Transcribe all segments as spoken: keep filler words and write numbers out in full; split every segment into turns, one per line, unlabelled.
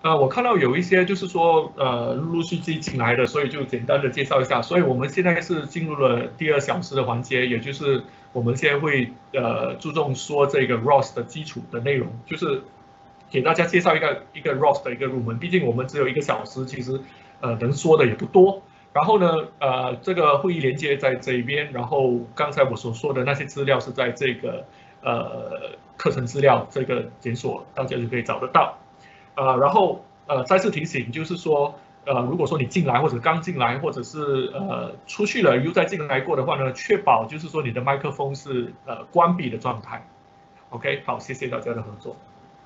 呃，我看到有一些就是说，呃，陆陆续续进来的，所以就简单的介绍一下。所以我们现在是进入了第二小时的环节，也就是我们现在会呃注重说这个 R O S 的基础的内容，就是给大家介绍一个一个 R O S 的一个入门。毕竟我们只有一个小时，其实呃能说的也不多。然后呢，呃，这个会议连接在这一边，然后刚才我所说的那些资料是在这个呃课程资料这个检索，大家就可以找得到。呃，然后呃再次提醒，就是说，呃，如果说你进来或者刚进来，或者是呃出去了又再进来过的话呢，确保就是说你的麦克风是呃关闭的状态。OK， 好，谢谢大家的合作。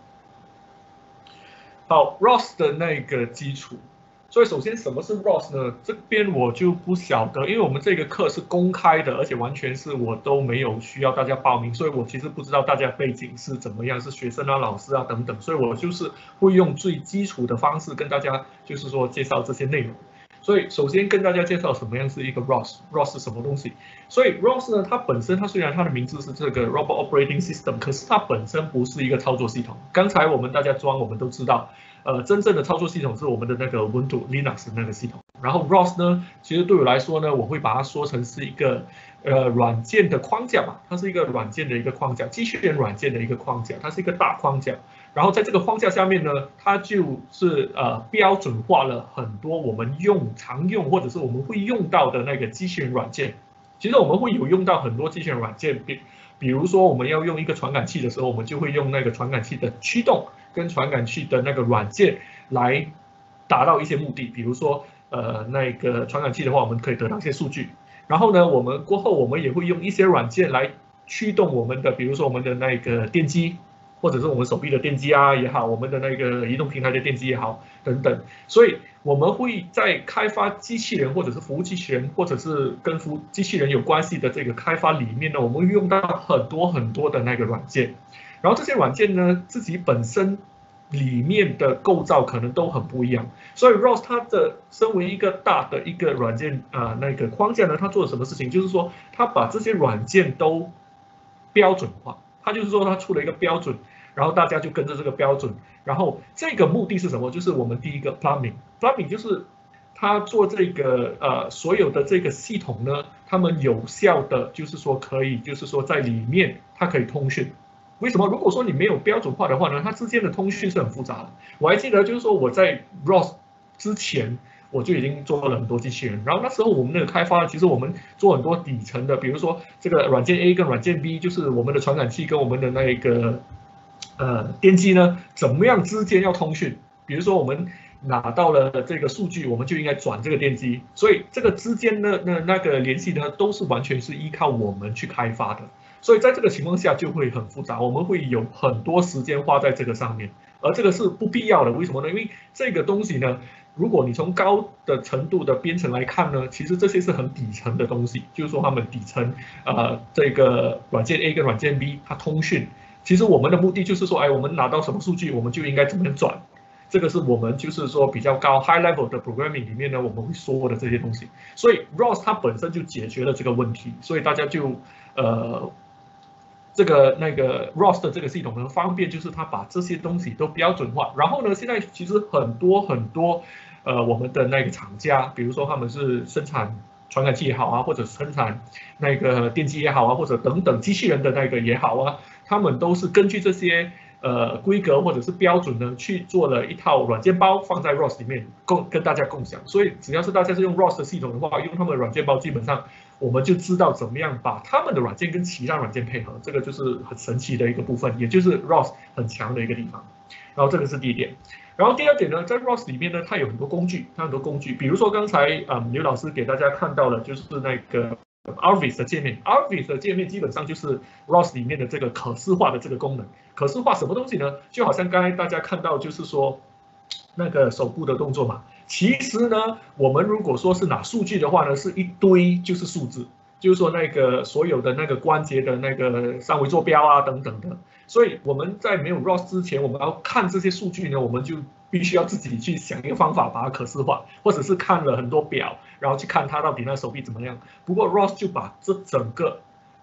好 ，R O S 的那个基础，所以首先什么是 R O S 呢？这边我就不晓得，因为我们这个课是公开的，而且完全是我都没有需要大家报名，所以我其实不知道大家背景是怎么样，是学生啊、老师啊等等，所以我就是会用最基础的方式跟大家就是说介绍这些内容。所以首先跟大家介绍什么样是一个 R O S，R O S 是什么东西？所以 R O S 呢，它本身它虽然它的名字是这个 Robot Operating System， 可是它本身不是一个操作系统。刚才我们大家装我们都知道，呃，真正的操作系统是我们的那个 Ubuntu Linux 那个系统。然后 R O S 呢，其实对我来说呢，我会把它说成是一个呃软件的框架嘛，它是一个软件的一个框架，机器人软件的一个框架，它是一个大框架。然后在这个框架下面呢，它就是呃标准化了很多我们用常用或者是我们会用到的那个机器人软件。其实我们会有用到很多机器人软件，比比如说我们要用一个传感器的时候，我们就会用那个传感器的驱动跟传感器的那个软件来达到一些目的。比如说呃那个传感器的话，我们可以得到一些数据。然后呢，我们过后我们也会用一些软件来驱动我们的，比如说我们的那个电机。或者是我们手臂的电机啊也好，我们的那个移动平台的电机也好，等等。所以我们会在开发机器人或者是服务机器人，或者是跟服务机器人有关系的这个开发里面呢，我们会用到很多很多的那个软件。然后这些软件呢，自己本身里面的构造可能都很不一样。所以 R O S 它的身为一个大的一个软件啊、呃、那个框架呢，它做了什么事情？就是说它把这些软件都标准化。它就是说，它出了一个标准，然后大家就跟着这个标准。然后这个目的是什么？就是我们第一个 plumbing，plumbing 就是它做这个呃所有的这个系统呢，他们有效的就是说可以，就是说在里面它可以通讯。为什么？如果说你没有标准化的话呢，它之间的通讯是很复杂的。我还记得就是说我在 R O S 之前。我就已经做了很多机器人，然后那时候我们那个开发，其实我们做很多底层的，比如说这个软件 A 跟软件 B， 就是我们的传感器跟我们的那个呃电机呢，怎么样之间要通讯？比如说我们拿到了这个数据，我们就应该转这个电机，所以这个之间的那那个联系呢，都是完全是依靠我们去开发的。所以在这个情况下就会很复杂，我们会有很多时间花在这个上面，而这个是不必要的。为什么呢？因为这个东西呢。如果你从高的程度的编程来看呢，其实这些是很底层的东西，就是说他们底层呃这个软件 A 跟软件 B 它通讯，其实我们的目的就是说，哎，我们拿到什么数据，我们就应该怎么样转，这个是我们就是说比较高 high level 的 programming 里面呢，我们会说的这些东西。所以 R O S 它本身就解决了这个问题，所以大家就呃。这个那个 R O S 的这个系统很方便，就是它把这些东西都标准化。然后呢，现在其实很多很多呃我们的那个厂家，比如说他们是生产传感器也好啊，或者生产那个电机也好啊，或者等等机器人的那个也好啊，他们都是根据这些呃规格或者是标准呢去做了一套软件包放在 R O S 里面共跟大家共享。所以只要是大家是用 R O S 的系统的话，用他们的软件包基本上。我们就知道怎么样把他们的软件跟其他软件配合，这个就是很神奇的一个部分，也就是 R O S 很强的一个地方。然后这个是第一点。然后第二点呢，在 R O S 里面呢，它有很多工具，它很多工具，比如说刚才嗯刘老师给大家看到的，就是那个 Arvis 的界面 ，Arvis 的界面基本上就是 R O S 里面的这个可视化的这个功能。可视化什么东西呢？就好像刚才大家看到，就是说那个手部的动作嘛。其实呢，我们如果说是拿数据的话呢，是一堆就是数字，就是说那个所有的那个关节的那个三维坐标啊等等的。所以我们在没有 R O S 之前，我们要看这些数据呢，我们就必须要自己去想一个方法把它可视化，或者是看了很多表，然后去看它到底那手臂怎么样。不过 R O S 就把这整个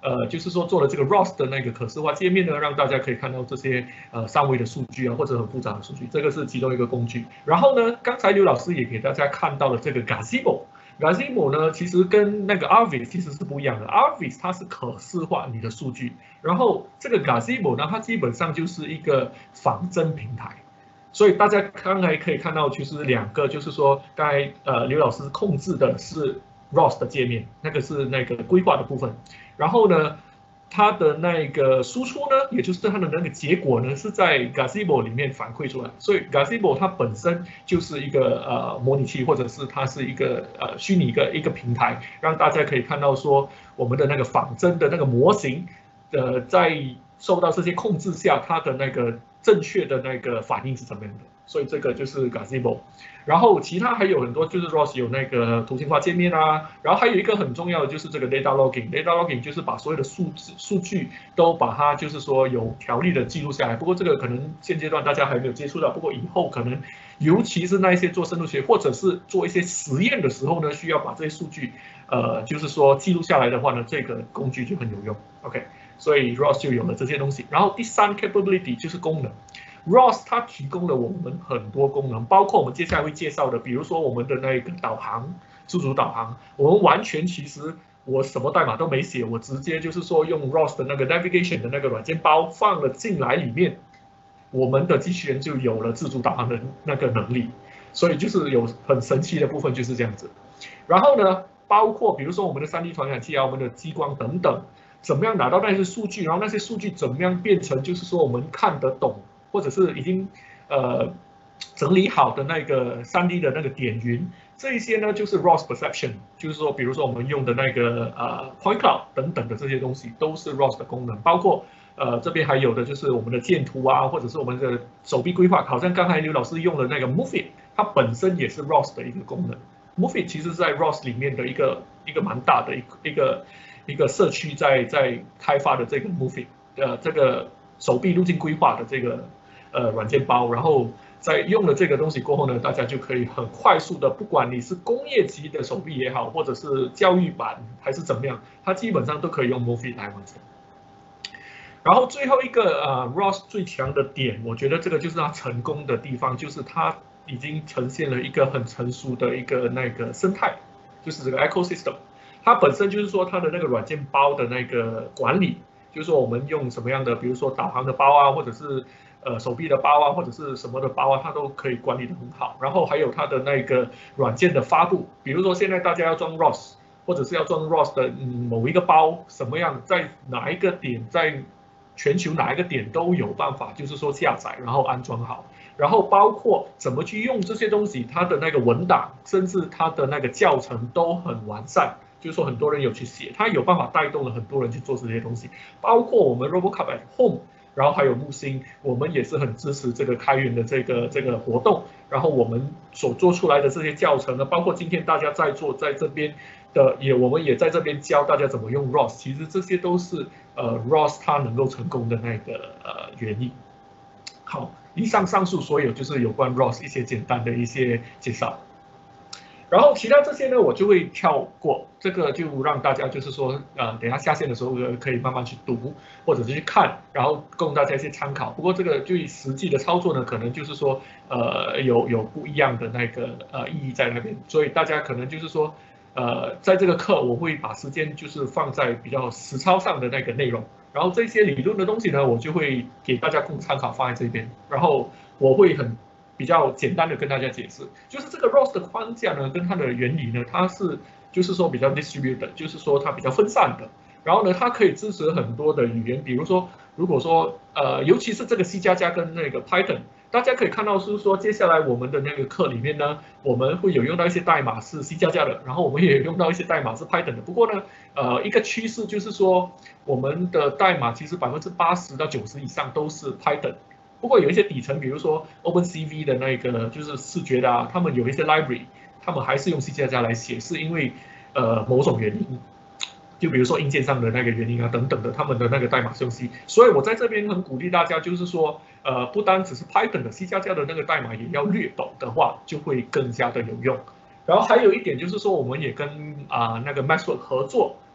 呃，就是说做了这个 R O S 的那个可视化界面呢，让大家可以看到这些呃三维的数据啊，或者很复杂的数据，这个是其中一个工具。然后呢，刚才刘老师也给大家看到了这个 Gazebo。Gazebo 呢，其实跟那个 Arvis 其实是不一样的。Arvis 它是可视化你的数据，然后这个 Gazebo 呢，它基本上就是一个仿真平台。所以大家刚才可以看到，其实两个就是说，刚才呃刘老师控制的是 R O S 的界面，那个是那个规划的部分。然后呢，它的那个输出呢，也就是它的那个结果呢，是在 Gazebo 里面反馈出来。所以 Gazebo 它本身就是一个呃模拟器，或者是它是一个呃虚拟一个一个平台，让大家可以看到说我们的那个仿真的那个模型，呃，在受到这些控制下，它的那个正确的那个反应是怎么样的。所以这个就是 Gazebo。然后其他还有很多，就是 R O S 有那个图形化界面啊，然后还有一个很重要的就是这个 data logging，data logging 就是把所有的数字数据都把它就是说有条理的记录下来。不过这个可能现阶段大家还没有接触到，不过以后可能，尤其是那一些做深度学或者是做一些实验的时候呢，需要把这些数据呃就是说记录下来的话呢，这个工具就很有用。OK， 所以 R O S 就有了这些东西。然后第三 capability 就是功能。R O S 它提供了我们很多功能，包括我们接下来会介绍的，比如说我们的那个导航，自主导航，我们完全其实我什么代码都没写，我直接就是说用 R O S 的那个 navigation 的那个软件包放了进来里面，我们的机器人就有了自主导航的那个能力，所以就是有很神奇的部分就是这样子。然后呢，包括比如说我们的 三 D 传感器啊，我们的激光等等，怎么样拿到那些数据，然后那些数据怎么样变成就是说我们看得懂。或者是已经呃整理好的那个 三 D 的那个点云，这一些呢就是 R O S perception， 就是说，比如说我们用的那个呃 point cloud 等等的这些东西，都是 R O S 的功能，包括呃这边还有的就是我们的剑图啊，或者是我们的手臂规划，好像刚才刘老师用的那个 Moveit， 它本身也是 R O S 的一个功能。Moveit 其实是在 R O S 里面的一个一个蛮大的一个一个一个社区在在开发的这个 Moveit， 呃这个手臂路径规划的这个。呃，软件包，然后在用了这个东西过后呢，大家就可以很快速的，不管你是工业级的手臂也好，或者是教育版还是怎么样，它基本上都可以用 Moveit 来完成。然后最后一个呃 R O S 最强的点，我觉得这个就是它成功的地方，就是它已经呈现了一个很成熟的一个那个生态，就是这个 ecosystem。它本身就是说它的那个软件包的那个管理，就是说我们用什么样的，比如说导航的包啊，或者是呃手臂的包啊，或者是什么的包啊，它都可以管理得很好。然后还有它的那个软件的发布，比如说现在大家要装 R O S， 或者是要装 R O S 的、嗯、某一个包，什么样在哪一个点，在全球哪一个点都有办法，就是说下载然后安装好。然后包括怎么去用这些东西，它的那个文档，甚至它的那个教程都很完善。就是说很多人有去写，它有办法带动了很多人去做这些东西，包括我们 RoboCup at Home。然后还有木星，我们也是很支持这个开源的这个这个活动。然后我们所做出来的这些教程呢，包括今天大家在座在这边的，也我们也在这边教大家怎么用 R O S。其实这些都是呃 R O S 它能够成功的那个呃原因。好，以上上述所有就是有关 R O S 一些简单的一些介绍。然后其他这些呢，我就会跳过，这个就让大家就是说，呃，等一下下线的时候可以慢慢去读，或者是去看，然后供大家一些参考。不过这个对实际的操作呢，可能就是说，呃，有有不一样的那个呃意义在那边，所以大家可能就是说，呃，在这个课我会把时间就是放在比较实操上的那个内容，然后这些理论的东西呢，我就会给大家供参考放在这边，然后我会很。比较简单的跟大家解释，就是这个 R O S 的框架呢，跟它的原理呢，它是就是说比较 distributed， 就是说它比较分散的。然后呢，它可以支持很多的语言，比如说，如果说呃，尤其是这个 C 加加跟那个 Python， 大家可以看到是说，接下来我们的那个课里面呢，我们会有用到一些代码是 C 加加的，然后我们也用到一些代码是 Python 的。不过呢，呃，一个趋势就是说，我们的代码其实百分之八十到九十以上都是 Python。不过有一些底层，比如说 OpenCV 的那个就是视觉的啊，他们有一些 library， 他们还是用 C 加加来写，是因为呃某种原因，就比如说硬件上的那个原因啊等等的，他们的那个代码是用 C。所以我在这边很鼓励大家，就是说呃不单只是 Python 的 C 加加的那个代码也要略懂的话，就会更加的有用。然后还有一点就是说，我们也跟啊、呃、那个 Maxwell 合作。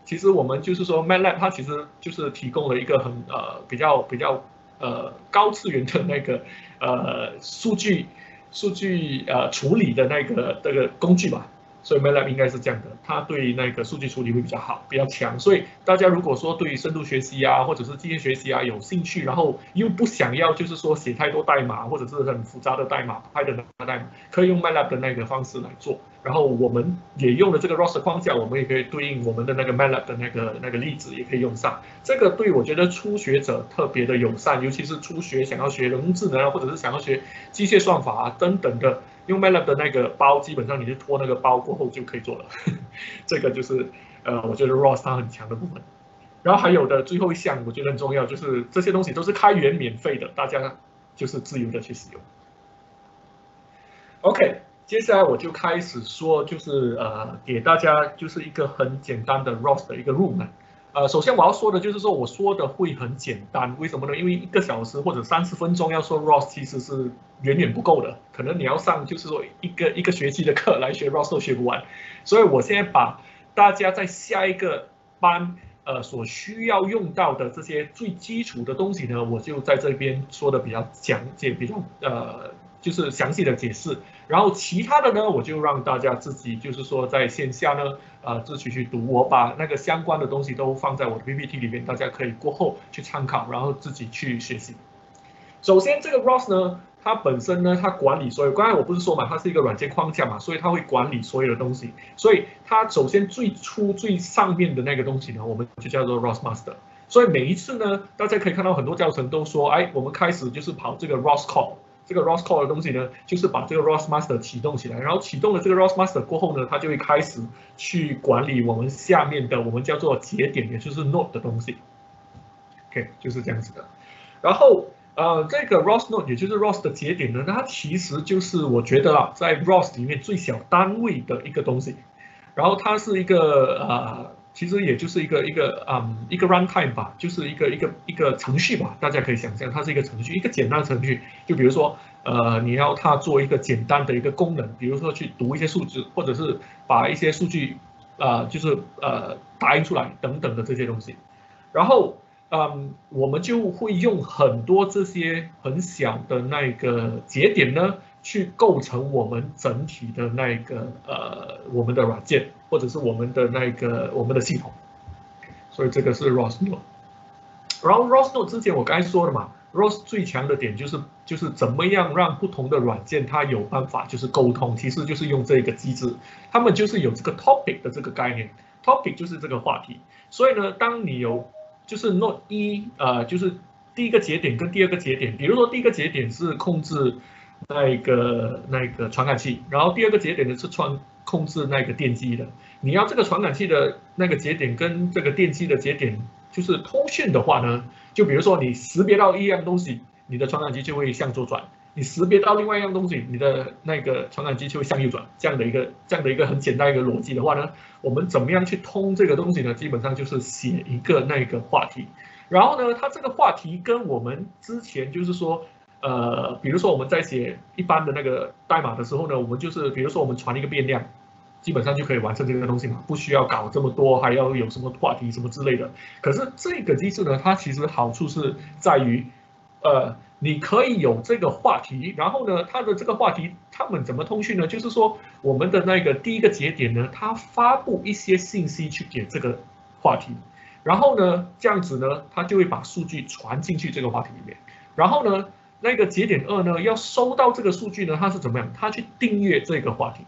其实我们就是说 MATLAB 它其实就是提供了一个很呃比较比较呃高次元的那个呃数据数据呃处理的那个这个工具吧。所以 MATLAB 应该是这样的，它对那个数据处理会比较好，比较强。所以大家如果说对深度学习啊，或者是机械学习啊有兴趣，然后又不想要就是说写太多代码或者是很复杂的代码、Python 的代码，可以用 MATLAB 的那个方式来做。然后我们也用了这个 R O S 的框架，我们也可以对应我们的那个 MATLAB 的那个那个例子，也可以用上。这个对我觉得初学者特别的友善，尤其是初学想要学人工智能啊，或者是想要学机械算法啊等等的。用 MATLAB 的那个包，基本上你就拖那个包过后就可以做了。这个就是呃，我觉得 R O S 它很强的部分。然后还有的最后一项，我觉得很重要，就是这些东西都是开源免费的，大家就是自由的去使用。OK， 接下来我就开始说，就是呃，给大家就是一个很简单的 R O S 的一个入门。呃，首先我要说的就是说，我说的会很简单，为什么呢？因为一个小时或者三十分钟要说 R O S 其实是远远不够的，可能你要上就是说一个一个学期的课来学 R O S 都学不完。所以我现在把大家在下一个班呃所需要用到的这些最基础的东西呢，我就在这边说的比较讲解，比较呃就是详细的解释。然后其他的呢，我就让大家自己就是说在线下呢，呃，自己去读。我把那个相关的东西都放在我的 P P T 里面，大家可以过后去参考，然后自己去学习。首先，这个 R O S 呢，它本身呢，它管理所有，刚才我不是说嘛，它是一个软件框架嘛，所以它会管理所有的东西。所以它首先最初最上面的那个东西呢，我们就叫做 R O S Master。所以每一次呢，大家可以看到很多教程都说，哎，我们开始就是跑这个 R O S Core。这个 R O S Core 的东西呢，就是把这个 R O S Master 启动起来，然后启动了这个 R O S Master 过后呢，它就会开始去管理我们下面的我们叫做节点，也就是 Node 的东西。OK， 就是这样子的。然后呃，这个 R O S Node 也就是 R O S 的节点呢，它其实就是我觉得啊，在 R O S 里面最小单位的一个东西。然后它是一个呃。其实也就是一个一个嗯一个 runtime 吧，就是一个一个一个程序吧，大家可以想象，它是一个程序，一个简单的程序。就比如说，呃，你要它做一个简单的一个功能，比如说去读一些数字，或者是把一些数据，呃，就是呃打印出来等等的这些东西。然后，嗯，我们就会用很多这些很小的那个节点呢，去构成我们整体的那个呃我们的软件。或者是我们的那个我们的系统，所以这个是 R O S Node。然后 R O S Node 之前我刚才说的嘛 ，R O S 最强的点就是就是怎么样让不同的软件它有办法就是沟通，其实就是用这个机制，他们就是有这个 topic 的这个概念 ，topic 就是这个话题。所以呢，当你有就是 Node 一呃就是第一个节点跟第二个节点，比如说第一个节点是控制那个那个传感器，然后第二个节点呢是传控制那个电机的。你要这个传感器的那个节点跟这个电机的节点就是通讯的话呢，就比如说你识别到一样东西，你的传感器就会向左转；你识别到另外一样东西，你的那个传感器就会向右转。这样的一个这样的一个很简单一个逻辑的话呢，我们怎么样去通这个东西呢？基本上就是写一个那个话题，然后呢，它这个话题跟我们之前就是说。呃，比如说我们在写一般的那个代码的时候呢，我们就是比如说我们传一个变量，基本上就可以完成这个东西嘛，不需要搞这么多，还要有什么话题什么之类的。可是这个机制呢，它其实好处是在于，呃，你可以有这个话题，然后呢，它的这个话题他们怎么通讯呢？就是说我们的那个第一个节点呢，它发布一些信息去给这个话题，然后呢，这样子呢，它就会把数据传进去这个话题里面，然后呢。那个节点二呢，要收到这个数据呢，它是怎么样？它去订阅这个话题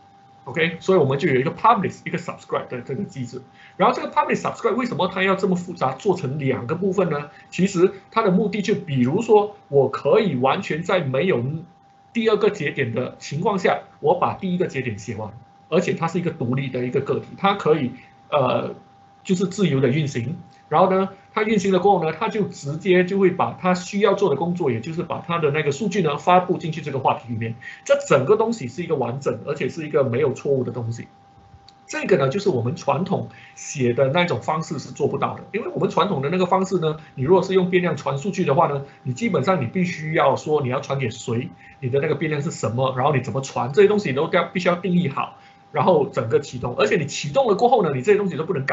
，OK， 所以我们就有一个 publish 一个 subscribe 的这个机制。然后这个 publish subscribe 为什么它要这么复杂，做成两个部分呢？其实它的目的就比如说，我可以完全在没有第二个节点的情况下，我把第一个节点写完，而且它是一个独立的一个个体，它可以呃就是自由的运行。然后呢，它运行了过后呢，它就直接就会把它需要做的工作，也就是把它的那个数据呢发布进去这个话题里面。这整个东西是一个完整，而且是一个没有错误的东西。这个呢，就是我们传统写的那种方式是做不到的，因为我们传统的那个方式呢，你如果是用变量传数据的话呢，你基本上你必须要说你要传给谁，你的那个变量是什么，然后你怎么传，这些东西都要必须要定义好，然后整个启动，而且你启动了过后呢，你这些东西都不能改。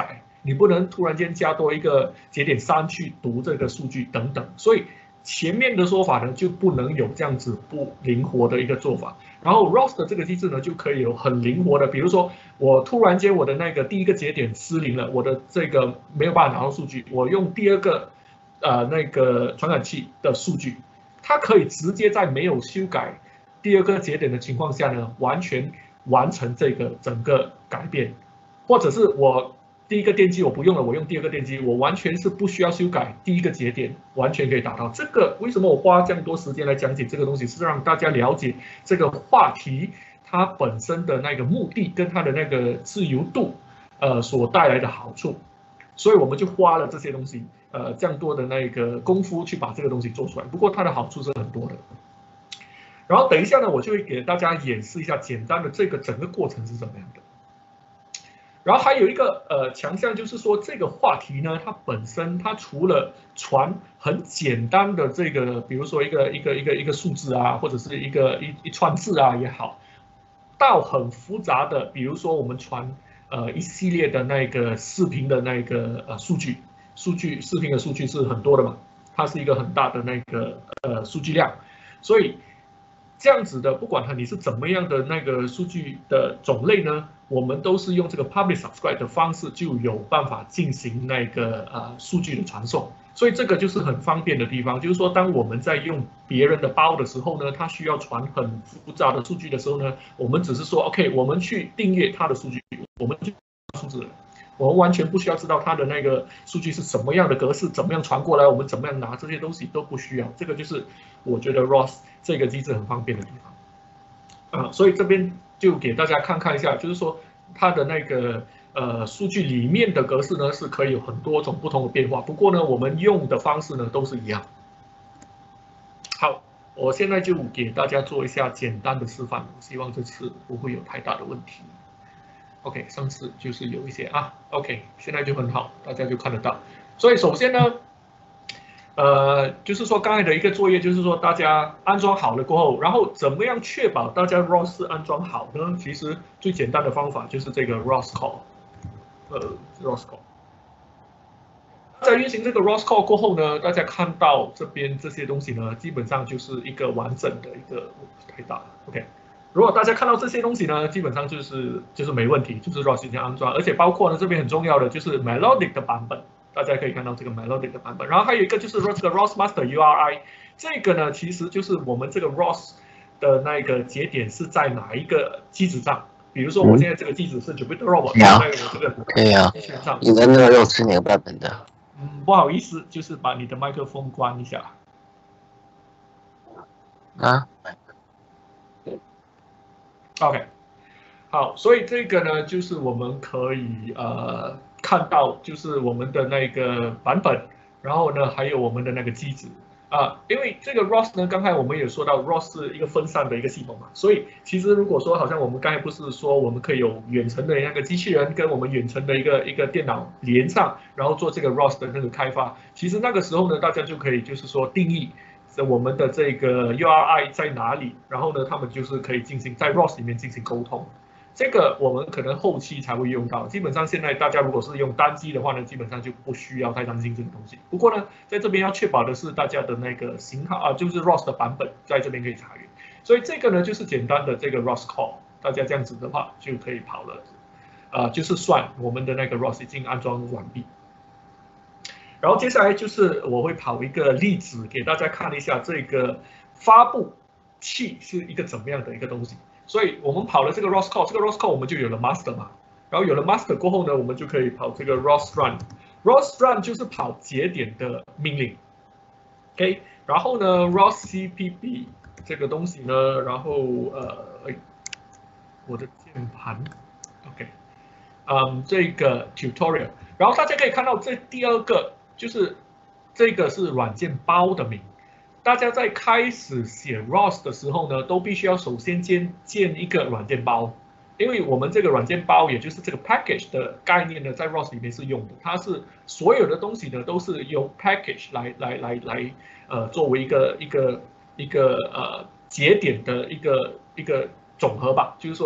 你不能突然间加多一个节点三去读这个数据等等，所以前面的说法呢就不能有这样子不灵活的一个做法。然后 R O S 的这个机制呢就可以有很灵活的，比如说我突然间我的那个第一个节点失灵了，我的这个没有办法拿到数据，我用第二个呃那个传感器的数据，它可以直接在没有修改第二个节点的情况下呢，完全完成这个整个改变，或者是我第一个电机我不用了，我用第二个电机，我完全是不需要修改第一个节点，完全可以达到。这个为什么我花这样多时间来讲解这个东西，是让大家了解这个话题它本身的那个目的跟它的那个自由度，呃所带来的好处，所以我们就花了这些东西，呃这样多的那个功夫去把这个东西做出来。不过它的好处是很多的。然后等一下呢，我就会给大家演示一下简单的这个整个过程是怎么样的。然后还有一个呃强项就是说，这个话题呢，它本身它除了传很简单的这个，比如说一个一个一个一个数字啊，或者是一个一一串字啊也好，到很复杂的，比如说我们传呃一系列的那个视频的那个呃数据，数据视频的数据是很多的嘛，它是一个很大的那个呃数据量，所以这样子的，不管它你是怎么样的那个数据的种类呢，我们都是用这个 publish subscribe 的方式就有办法进行那个呃数据的传送，所以这个就是很方便的地方。就是说，当我们在用别人的包的时候呢，它需要传很复杂的数据的时候呢，我们只是说 OK， 我们去订阅它的数据，我们就数字了。我们完全不需要知道它的那个数据是什么样的格式，怎么样传过来，我们怎么样拿，这些东西都不需要。这个就是我觉得 R O S 这个机制很方便的地方。啊，所以这边就给大家看看一下，就是说它的那个呃数据里面的格式呢是可以有很多种不同的变化，不过呢我们用的方式呢都是一样。好，我现在就给大家做一下简单的示范，希望这次不会有太大的问题。OK， 上次就是有一些啊 ，OK， 现在就很好，大家就看得到。所以首先呢，呃，就是说刚才的一个作业，就是说大家安装好了过后，然后怎么样确保大家 R O S 安装好呢？其实最简单的方法就是这个 R O S call， 呃 ，R O S call。在运行这个 R O S call 过后呢，大家看到这边这些东西呢，基本上就是一个完整的一个太大了 ，OK。如果大家看到这些东西呢，基本上就是就是没问题，就是 R O S 已经安装，而且包括呢这边很重要的就是 Melodic 的版本，大家可以看到这个 Melodic 的版本，然后还有一个就是这个 R O S Master U R I， 这个呢其实就是我们这个 R O S 的那个节点是在哪一个机子上，比如说我现在这个机子是 Jupyter Robot， 在我这个
可以啊，
上，
你的那个 R O S 是哪个版本的？
嗯，不好意思，就是把你的麦克风关一下。
啊？
OK， 好，所以这个呢，就是我们可以呃看到，就是我们的那个版本，然后呢，还有我们的那个机子啊，因为这个 R O S 呢，刚才我们也说到 R O S 是一个分散的一个系统嘛，所以其实如果说好像我们刚才不是说我们可以有远程的那个机器人跟我们远程的一个一个电脑连上，然后做这个 R O S 的那个开发，其实那个时候呢，大家就可以就是说定义我们的这个 U R I 在哪里，然后呢，他们就是可以进行在 R O S 里面进行沟通。这个我们可能后期才会用到，基本上现在大家如果是用单机的话呢，基本上就不需要太担心这个东西。不过呢，在这边要确保的是大家的那个型号啊，就是 R O S 的版本在这边可以查阅。所以这个呢就是简单的这个 R O S call， 大家这样子的话就可以跑了，啊，就是算我们的那个 R O S 已经安装完毕。然后接下来就是我会跑一个例子给大家看一下这个发布器是一个怎么样的一个东西。所以我们跑了这个 R O S call， 这个 R O S call 我们就有了 master 嘛，然后有了 master 过后呢，我们就可以跑这个 R O S run。R O S run 就是跑节点的命令 ，OK， 然后呢 R O S C P P 这个东西呢，然后呃，我的键盘 ，OK， 嗯，这个 tutorial， 然后大家可以看到这第二个。就是这个是软件包的名，大家在开始写 R O S 的时候呢，都必须要首先建建一个软件包，因为我们这个软件包，也就是这个 package 的概念呢，在 R O S 里面是用的，它是所有的东西呢都是由 package 来来来来呃作为一个一个一个呃节点的一个一个总和吧，就是说。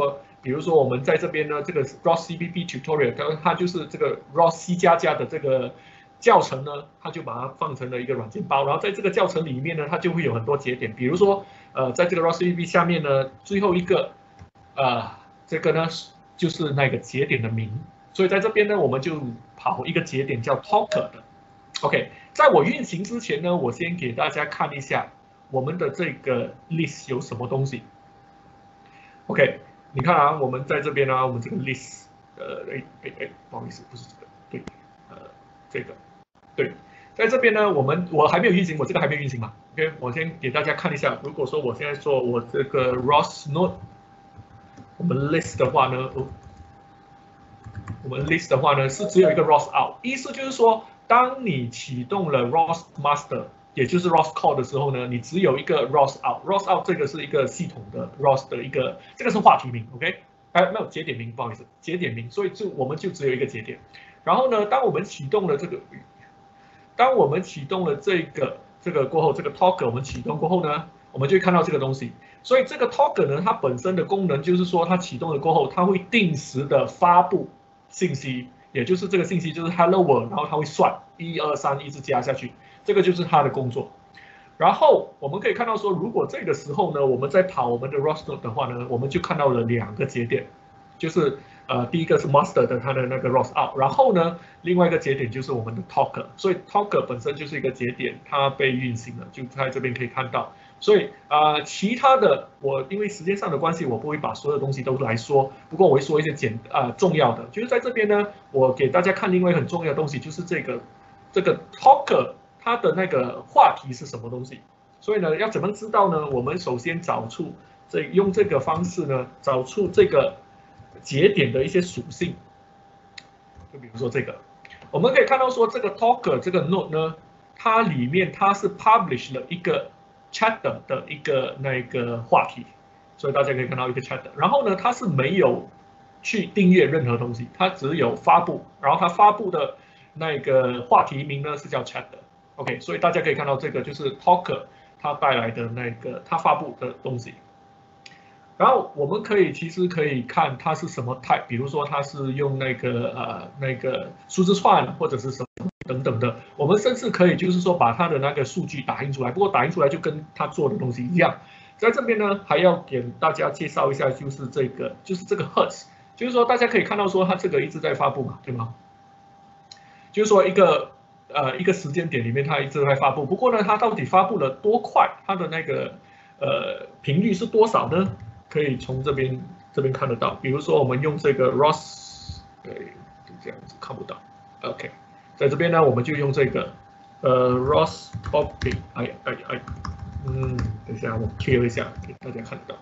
比如说我们在这边呢，这个 R O S C P P tutorial， 它它就是这个 R O S C 加加的这个教程呢，它就把它放成了一个软件包，然后在这个教程里面呢，它就会有很多节点，比如说呃，在这个 R O S C P P 下面呢，最后一个呃这个呢就是那个节点的名，所以在这边呢，我们就跑一个节点叫 Talker 的。OK， 在我运行之前呢，我先给大家看一下我们的这个 list 有什么东西。OK， 你看啊，我们在这边啊，我们这个 list， 呃，哎哎哎，不好意思，不是这个，对，呃，这个，对，在这边呢，我们我还没有运行，我这个还没有运行嘛。OK， 我先给大家看一下，如果说我现在做我这个 R O S node， 我们 list 的话呢，哦，我们 list 的话呢是只有一个 R O S out， 意思就是说，当你启动了 R O S master， 也就是 R O S core 的时候呢，你只有一个 R O S out，R O S out 这个是一个系统的 R O S 的一个，这个是话题名 ，OK， 哎，没有节点名，不好意思，节点名，所以就我们就只有一个节点。然后呢，当我们启动了这个，当我们启动了这个这个过后，这个 Talker 我们启动过后呢，我们就会看到这个东西。所以这个 Talker 呢，它本身的功能就是说，它启动了过后，它会定时的发布信息，也就是这个信息就是 Hello World， 然后它会算一二三一直加下去，这个就是它的工作。然后我们可以看到说，如果这个时候呢，我们在跑我们的 R O S node 的话呢，我们就看到了两个节点，就是呃第一个是 master 的它的那个 R O S out， 然后呢另外一个节点就是我们的 Talker， 所以 Talker 本身就是一个节点，它被运行了，就在这边可以看到。所以啊、呃，其他的我因为时间上的关系，我不会把所有东西都来说，不过我会说一些简啊、呃、重要的，就是在这边呢，我给大家看另外一个很重要的东西，就是这个这个 Talker 它的那个话题是什么东西。所以呢，要怎么知道呢？我们首先找出这用这个方式呢，找出这个节点的一些属性。就比如说这个，我们可以看到说这个 Talker 这个 node 呢，它里面它是 publish 了一个 chatter 的一个那个话题，所以大家可以看到一个 chatter， 然后呢，它是没有去订阅任何东西，它只有发布，然后它发布的那个话题名呢是叫 chatter。OK， 所以大家可以看到这个就是 Talker 它带来的那个它发布的东西。然后我们可以其实可以看它是什么 type， 比如说它是用那个呃那个数字串或者是什么等等的，我们甚至可以就是说把它的那个数据打印出来，不过打印出来就跟它做的东西一样。在这边呢还要给大家介绍一下，就是这个就是这个 hertz， 就是说大家可以看到说它这个一直在发布嘛，对吗？就是说一个呃一个时间点里面它一直在发布，不过呢它到底发布了多快，它的那个呃频率是多少呢？可以从这边这边看得到，比如说我们用这个 R O S， 对，就这样子看不到 ，OK， 在这边呢我们就用这个呃 R O S topic， 哎哎哎，嗯，等一下我 clear 一下给大家看得到，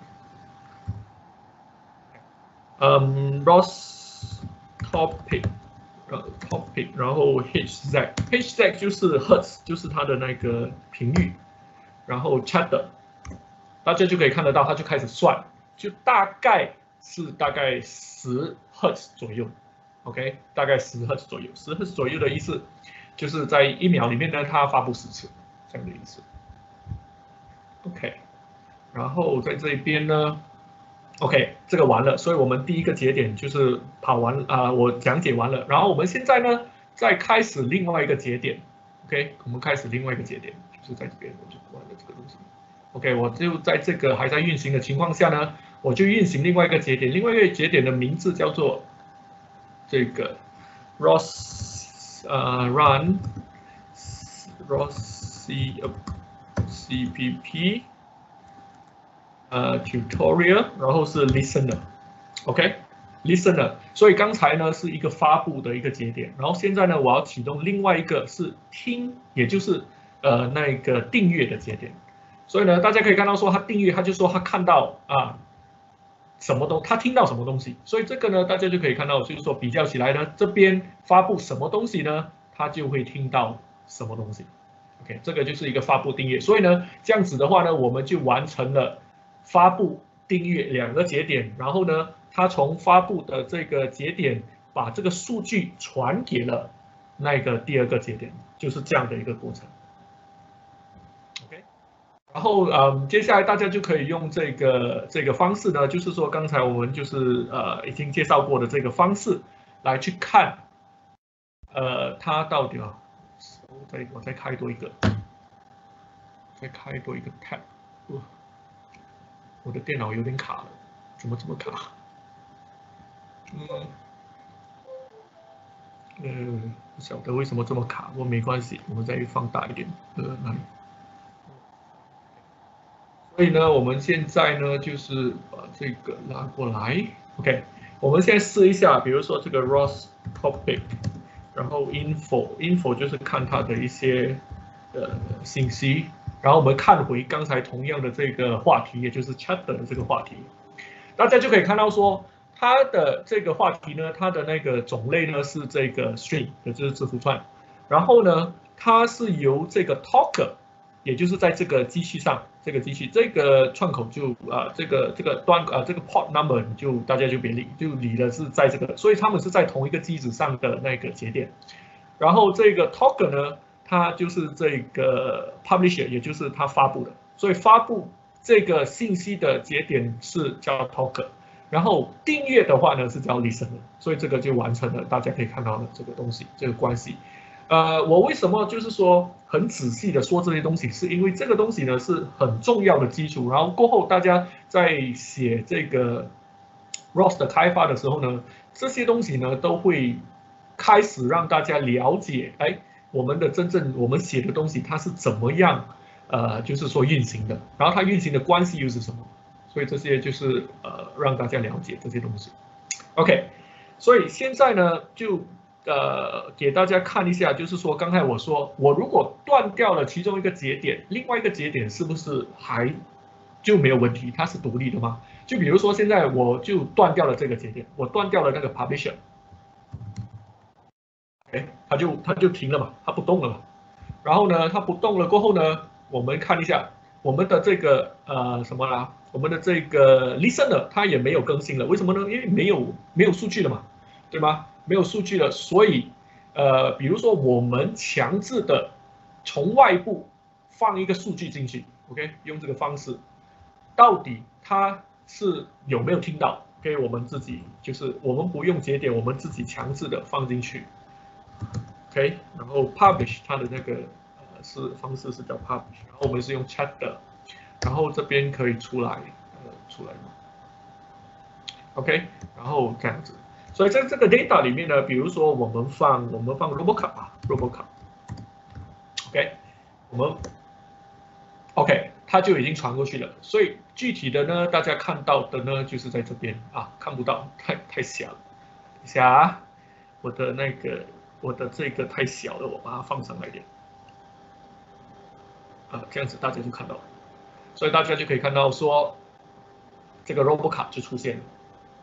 嗯 R O S topic， 呃 topic， 然后 H Z，H Z 就是 hertz， 就是它的那个频率，然后 chatter。大家就可以看得到，它就开始算，就大概是大概十赫兹左右 ，OK， 大概十赫兹左右，十赫兹左右的意思就是在一秒里面呢，它发布十次这样的意思 ，OK， 然后在这边呢 ，OK， 这个完了，所以我们第一个节点就是跑完啊、呃，我讲解完了，然后我们现在呢再开始另外一个节点 ，OK， 我们开始另外一个节点，就是在这边我就关了这个东西。OK， 我就在这个还在运行的情况下呢，我就运行另外一个节点，另外一个节点的名字叫做这个 R O S 呃 run R O S C C P P 呃 tutorial， 然后是 listener，OK， listener， 所以刚才呢是一个发布的一个节点，然后现在呢我要启动另外一个是听，也就是呃那个订阅的节点。所以呢，大家可以看到说他订阅，他就说他看到啊什么东，他听到什么东西，所以这个呢，大家就可以看到，就是说比较起来呢，这边发布什么东西呢，他就会听到什么东西。OK， 这个就是一个发布订阅，所以呢，这样子的话呢，我们就完成了发布订阅两个节点，然后呢，他从发布的这个节点把这个数据传给了那个第二个节点，就是这样的一个过程。OK。 然后嗯，接下来大家就可以用这个这个方式呢，就是说刚才我们就是呃已经介绍过的这个方式来去看，呃，它到底啊，我再我再开多一个，再开多一个 tab， 呃我的电脑有点卡了，怎么这么卡？嗯，呃，不晓得为什么这么卡，不过没关系，我们再放大一点，呃，哪里？所以呢，我们现在呢就是把这个拉过来 ，OK， 我们现在试一下，比如说这个 Ross Topic， 然后 Info，Info 就是看它的一些呃信息，然后我们看回刚才同样的这个话题，也就是 Chat 的这个话题，大家就可以看到说，它的这个话题呢，它的那个种类呢是这个 String， 也就是字符串，然后呢，它是由这个 Talker。也就是在这个机器上，这个机器这个串口就啊、呃，这个这个端啊、呃，这个 port number 就大家就别理，就理的是在这个，所以他们是在同一个机子上的那个节点。然后这个 talker 呢，它就是这个 publisher， 也就是它发布的，所以发布这个信息的节点是叫 talker， 然后订阅的话呢是叫 listener， 所以这个就完成了大家可以看到的这个东西，这个关系。呃，我为什么就是说很仔细的说这些东西，是因为这个东西呢是很重要的基础，然后过后大家在写这个 R O S 的开发的时候呢，这些东西呢都会开始让大家了解，哎，我们的真正我们写的东西它是怎么样，呃，就是说运行的，然后它运行的关系又是什么，所以这些就是呃让大家了解这些东西。OK， 所以现在呢就。呃，给大家看一下，就是说，刚才我说，我如果断掉了其中一个节点，另外一个节点是不是还就没有问题？它是独立的吗？就比如说，现在我就断掉了这个节点，我断掉了那个 publisher， 哎，它就它就停了嘛，它不动了嘛。然后呢，它不动了过后呢，我们看一下我们的这个呃什么啦，我们的这个 listener 它也没有更新了，为什么呢？因为没有没有数据了嘛，对吗？没有数据了，所以呃，比如说我们强制的从外部放一个数据进去 ，OK， 用这个方式，到底它是有没有听到？给我们自己就是我们不用节点，我们自己强制的放进去 ，OK， 然后 publish 它的那个呃是方式是叫 publish， 然后我们是用 chat 的，然后这边可以出来呃出来吗 ？OK， 然后这样子。所以在这个 data 里面呢，比如说我们放我们放 Robocop 啊 ，Robocop，OK， 我们 OK， 它就已经传过去了。所以具体的呢，大家看到的呢，就是在这边啊，看不到，太太小了。等一下啊，我的那个我的这个太小了，我把它放上来一点。啊，这样子大家就看到了。所以大家就可以看到说，这个 Robocop 就出现了。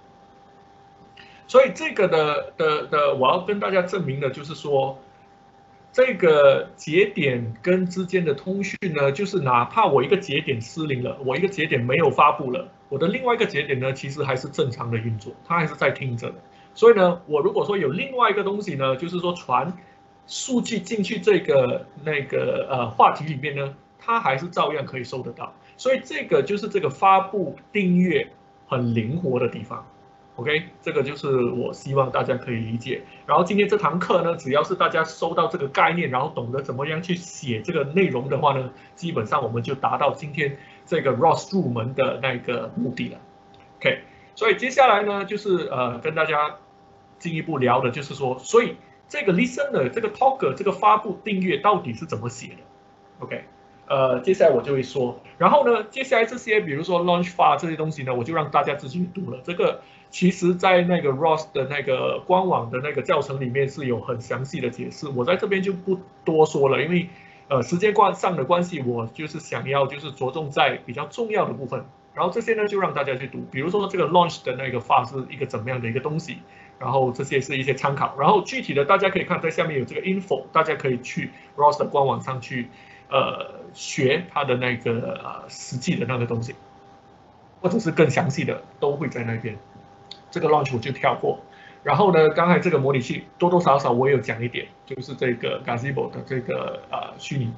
所以这个的的的，我要跟大家证明的就是说，这个节点跟之间的通讯呢，就是哪怕我一个节点失灵了，我一个节点没有发布了，我的另外一个节点呢，其实还是正常的运作，它还是在听着的。所以呢，我如果说有另外一个东西呢，就是说传数据进去这个那个呃话题里面呢，它还是照样可以收得到。所以这个就是这个发布订阅很灵活的地方。OK， 这个就是我希望大家可以理解。然后今天这堂课呢，只要是大家收到这个概念，然后懂得怎么样去写这个内容的话呢，基本上我们就达到今天这个 R O S 入门的那个目的了。OK， 所以接下来呢，就是呃跟大家进一步聊的就是说，所以这个 listener 这个 talker 这个发布订阅到底是怎么写的 ？OK。呃，接下来我就会说，然后呢，接下来这些比如说 launch file 这些东西呢，我就让大家自己读了。这个其实在那个 R O S 的那个官网的那个教程里面是有很详细的解释，我在这边就不多说了，因为呃时间关上的关系，我就是想要就是着重在比较重要的部分，然后这些呢就让大家去读，比如说这个 launch 的那个 file 是一个怎么样的一个东西，然后这些是一些参考，然后具体的大家可以看在下面有这个 info， 大家可以去 R O S 的官网上去。呃，学它的那个呃实际的那个东西，或者是更详细的都会在那边。这个 launch 我就跳过。然后呢，刚才这个模拟器多多少少我也有讲一点，就是这个 Gazebo 的这个呃虚拟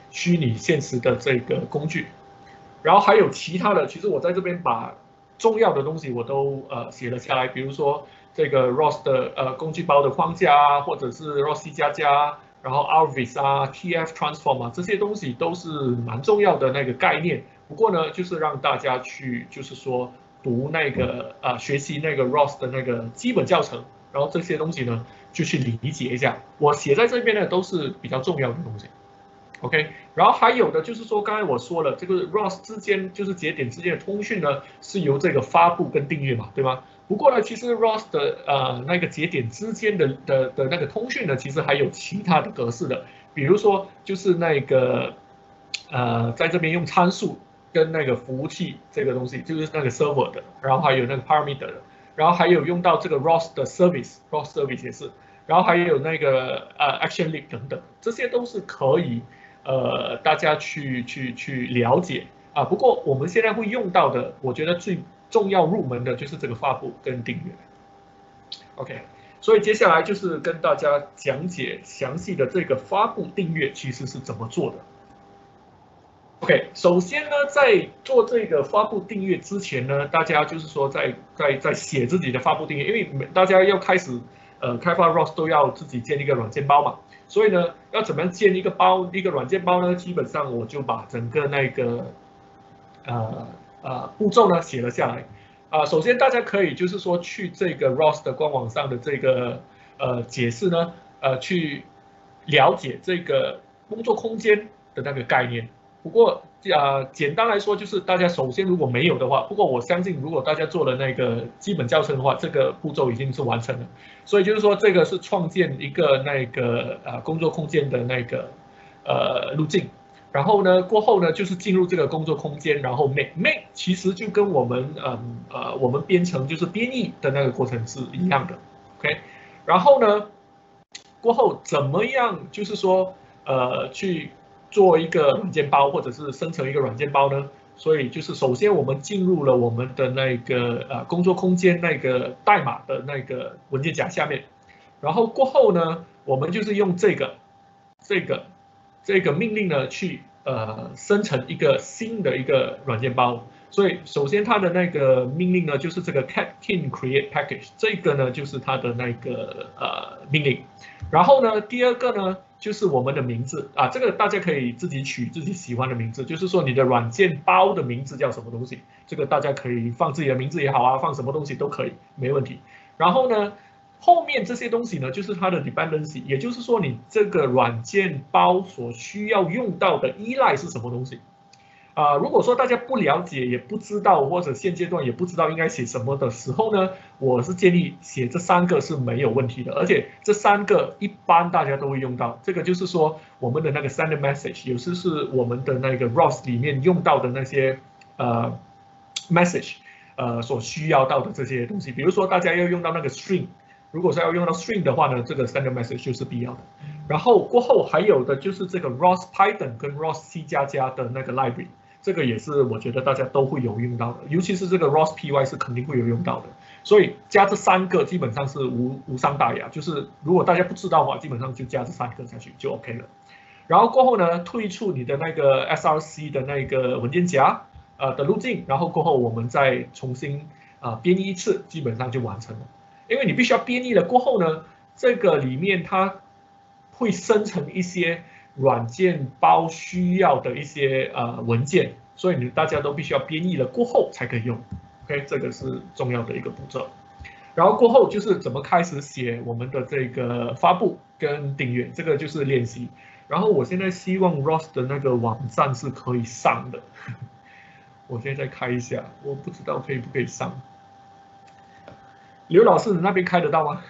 虚拟现实的这个工具。然后还有其他的，其实我在这边把重要的东西我都呃写了下来，比如说这个 R O S 的呃工具包的框架啊，或者是 R O S C 加加，然后 Arvis 啊、T F Transform 啊，这些东西都是蛮重要的那个概念。不过呢，就是让大家去就是说读那个呃学习那个 R O S 的那个基本教程，然后这些东西呢就去理解一下。我写在这边呢都是比较重要的东西。OK， 然后还有的就是说，刚才我说了，这个 R O S 之间就是节点之间的通讯呢，是由这个发布跟订阅嘛，对吗？不过呢，其实 R O S 的呃那个节点之间的的的那个通讯呢，其实还有其他的格式的，比如说就是那个呃在这边用参数跟那个服务器这个东西，就是那个 server 的，然后还有那个 parameter 的，然后还有用到这个 R O S 的 service，R O S service 也是，然后还有那个呃 action link 等等，这些都是可以。呃，大家去去去了解啊。不过我们现在会用到的，我觉得最重要入门的就是这个发布跟订阅。OK， 所以接下来就是跟大家讲解详细的这个发布订阅其实是怎么做的。OK， 首先呢，在做这个发布订阅之前呢，大家就是说在在在写自己的发布订阅，因为大家要开始呃开发 R O S 都要自己建一个软件包嘛。所以呢，要怎么样建一个包，一个软件包呢？基本上我就把整个那个呃呃步骤呢写了下来。啊、呃，首先大家可以就是说去这个 R O S 的官网上的这个呃解释呢，呃去了解这个工作空间的那个概念。不过呃简单来说就是大家首先如果没有的话，不过我相信如果大家做了那个基本教程的话，这个步骤已经是完成了。所以就是说，这个是创建一个那个呃工作空间的那个呃路径，然后呢过后呢就是进入这个工作空间，然后 make make 其实就跟我们嗯呃我们编程就是编译的那个过程是一样的 ，OK， 然后呢过后怎么样就是说呃去做一个软件包或者是生成一个软件包呢？所以就是首先我们进入了我们的那个呃工作空间那个代码的那个文件夹下面，然后过后呢，我们就是用这个这个这个命令呢去呃生成一个新的一个软件包。所以首先它的那个命令呢就是这个 cat tin create package， 这个呢就是它的那个呃命令。然后呢第二个呢就是我们的名字啊，这个大家可以自己取自己喜欢的名字，就是说你的软件包的名字叫什么东西，这个大家可以放自己的名字也好啊，放什么东西都可以，没问题。然后呢，后面这些东西呢，就是它的 dependency， 也就是说你这个软件包所需要用到的依赖是什么东西。啊、呃，如果说大家不了解也不知道，或者现阶段也不知道应该写什么的时候呢，我是建议写这三个是没有问题的，而且这三个一般大家都会用到。这个就是说我们的那个 send message， 有时是我们的那个 R O S 里面用到的那些呃 message， 呃所需要到的这些东西，比如说大家要用到那个 string， 如果是要用到 string 的话呢，这个 send message 就是必要的。然后过后还有的就是这个 R O S Python 跟 R O S C 加加的那个 library。这个也是我觉得大家都会有用到的，尤其是这个 R O S P Y 是肯定会有用到的，所以加这三个基本上是无无伤大雅，就是如果大家不知道的话，基本上就加这三个下去就 OK 了。然后过后呢，退出你的那个 S R C 的那个文件夹呃的路径，然后过后我们再重新啊、呃、编译一次，基本上就完成了。因为你必须要编译了过后呢，这个里面它会生成一些软件包需要的一些呃文件，所以你大家都必须要编译了过后才可以用 ，OK， 这个是重要的一个步骤。然后过后就是怎么开始写我们的这个发布跟订阅，这个就是练习。然后我现在希望 R O S 的那个网站是可以上的，我现在开一下，我不知道可以不可以上。刘老师，你那边开得到吗？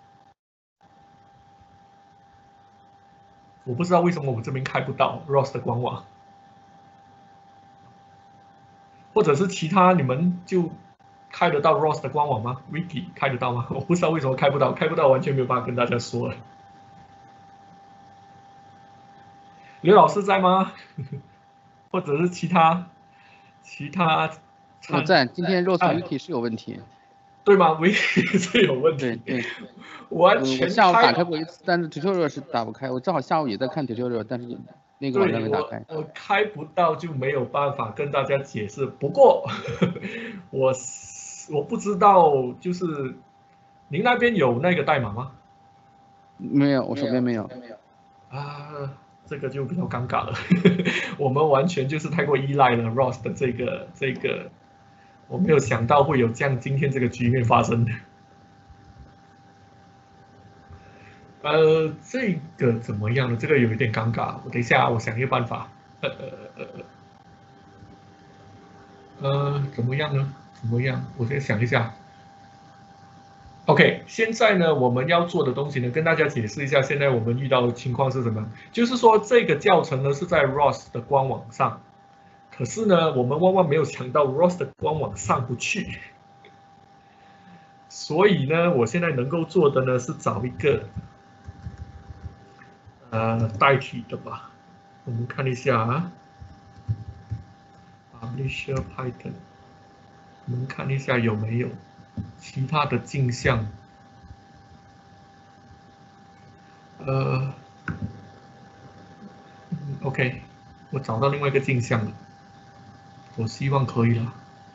我不知道为什么我们这边开不到 R O S 的官网，或者是其他你们就开得到 R O S 的官网吗 ？Wiki 开得到吗？我不知道为什么开不到，开不到完全没有办法跟大家说了。刘老师在吗？或者是其他其他？
我在，今天 R O S Wiki 是有问题。
对吗 ？Wiki 是有问题。
对对，
完全
我下午打开过一次，但是 tutorial 是打不开。我正好下午也在看 tutorial， 但是那个网站没打
对，
开。
我我开不到就没有办法跟大家解释。不过我我不知道，就是您那边有那个代码吗？
没有，我手边没有。
啊，这个就比较尴尬了。我们完全就是太过依赖了 Ross 的这个这个，我没有想到会有这样今天这个局面发生。呃，这个怎么样呢？这个有一点尴尬，我等一下我想一个办法。呃呃呃呃，怎么样呢？怎么样？我先想一下。OK，现在呢，我们要做的东西呢，跟大家解释一下，现在我们遇到的情况是什么？就是说这个教程呢是在 Ross 的官网上，可是呢，我们万万没有想到 Ross 的官网上不去，所以呢，我现在能够做的呢是找一个呃代替的吧。我们看一下啊 ，Publisher Python， 我们看一下有没有其他的镜像。呃 ，OK， 我找到另外一个镜像了，我希望可以了。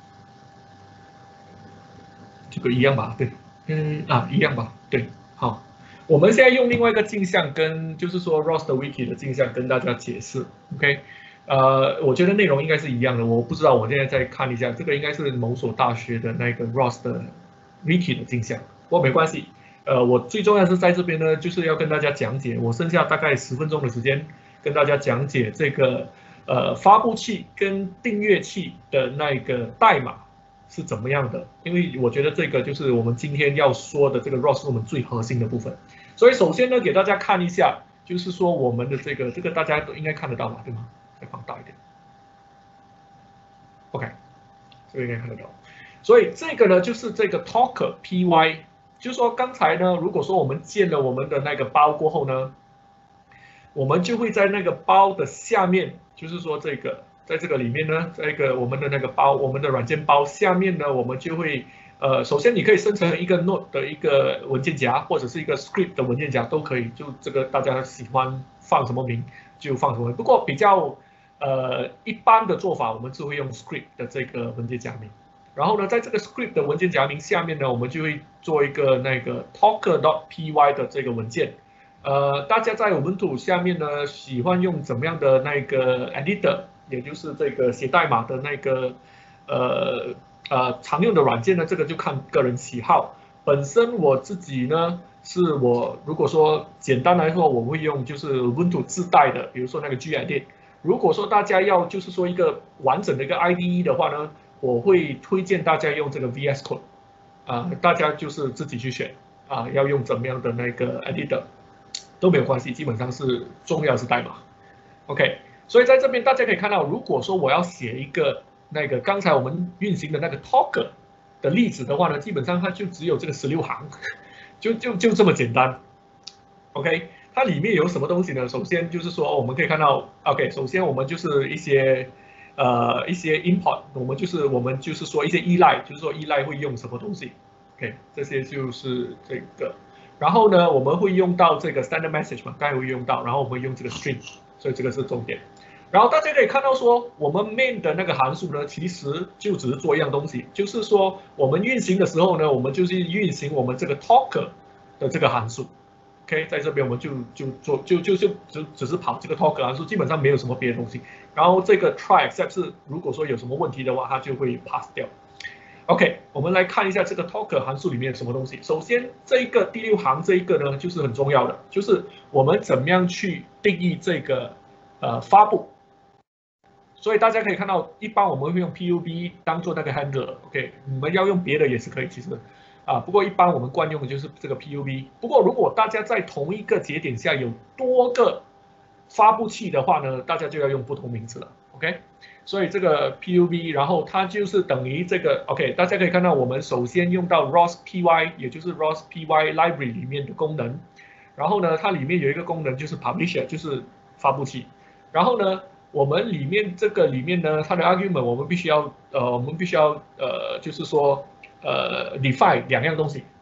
这个一样吧？对，嗯啊，一样吧？对，好，我们现在用另外一个镜像跟就是说 Ross 的 Wiki 的镜像跟大家解释 ，OK， 呃，我觉得内容应该是一样的，我不知道，我现在再看一下，这个应该是某所大学的那个 Ross 的 Wiki 的镜像，不过没关系，呃，我最重要是在这边呢，就是要跟大家讲解，我剩下大概十分钟的时间跟大家讲解这个呃发布器跟订阅器的那个代码。是怎么样的？因为我觉得这个就是我们今天要说的这个 Ross 是我们最核心的部分。所以首先呢，给大家看一下，就是说我们的这个这个大家都应该看得到吧，对吗？再放大一点。OK， 这个应该看得到。所以这个呢，就是这个 Talker P Y， 就是说刚才呢，如果说我们建了我们的那个包过后呢，我们就会在那个包的下面，就是说这个。在这个里面呢，这个我们的那个包，我们的软件包下面呢，我们就会，呃，首先你可以生成一个 Node 的一个文件夹，或者是一个 Script 的文件夹都可以，就这个大家喜欢放什么名就放什么名。不过比较呃一般的做法，我们是会用 Script 的这个文件夹名。然后呢，在这个 Script 的文件夹名下面呢，我们就会做一个那个 Talker.py 的这个文件。呃，大家在 Ubuntu 下面呢，喜欢用怎么样的那个 Editor？也就是这个写代码的那个呃呃常用的软件呢，这个就看个人喜好。本身我自己呢，是我如果说简单来说，我会用就是 Ubuntu 自带的，比如说那个 Gedit。如果说大家要就是说一个完整的一个 I D E 的话呢，我会推荐大家用这个 V S Code 啊、呃，大家就是自己去选啊、呃，要用怎么样的那个 Editor 都没有关系，基本上是重要是代码。OK。所以在这边大家可以看到，如果说我要写一个那个刚才我们运行的那个 Talker 的例子的话呢，基本上它就只有这个十六行，就就就这么简单。OK， 它里面有什么东西呢？首先就是说我们可以看到 ，OK， 首先我们就是一些呃一些 import， 我们就是我们就是说一些依赖，就是说依赖会用什么东西 ，OK， 这些就是这个。然后呢，我们会用到这个 standard message 嘛，刚才会用到，然后我们会用这个 string， 所以这个是重点。然后大家可以看到说，我们 main 的那个函数呢，其实就只是做一样东西，就是说我们运行的时候呢，我们就是运行我们这个 talker 的这个函数。OK， 在这边我们就就做就就就只只是跑这个 talker 函数，基本上没有什么别的东西。然后这个 try except 是如果说有什么问题的话，它就会 pass 掉。OK， 我们来看一下这个 talker 函数里面有什么东西。首先，这一个第六行这一个呢，就是很重要的，就是我们怎么样去定义这个呃发布。所以大家可以看到，一般我们会用 P U B 当做那个 handler，OK， 你们要用别的也是可以，其实啊，不过一般我们惯用的就是这个 P U B。不过如果大家在同一个节点下有多个发布器的话呢，大家就要用不同名字了 ，OK？ 所以这个 P U B， 然后它就是等于这个 OK， 大家可以看到，我们首先用到 Ross P Y， 也就是 Ross P Y Library 里面的功能，然后呢，它里面有一个功能就是 Publisher， 就是发布器，然后呢。我们里面这个里面呢，它的 argument 我们必须要呃，我们必须要呃，就是说呃 define 两样东西。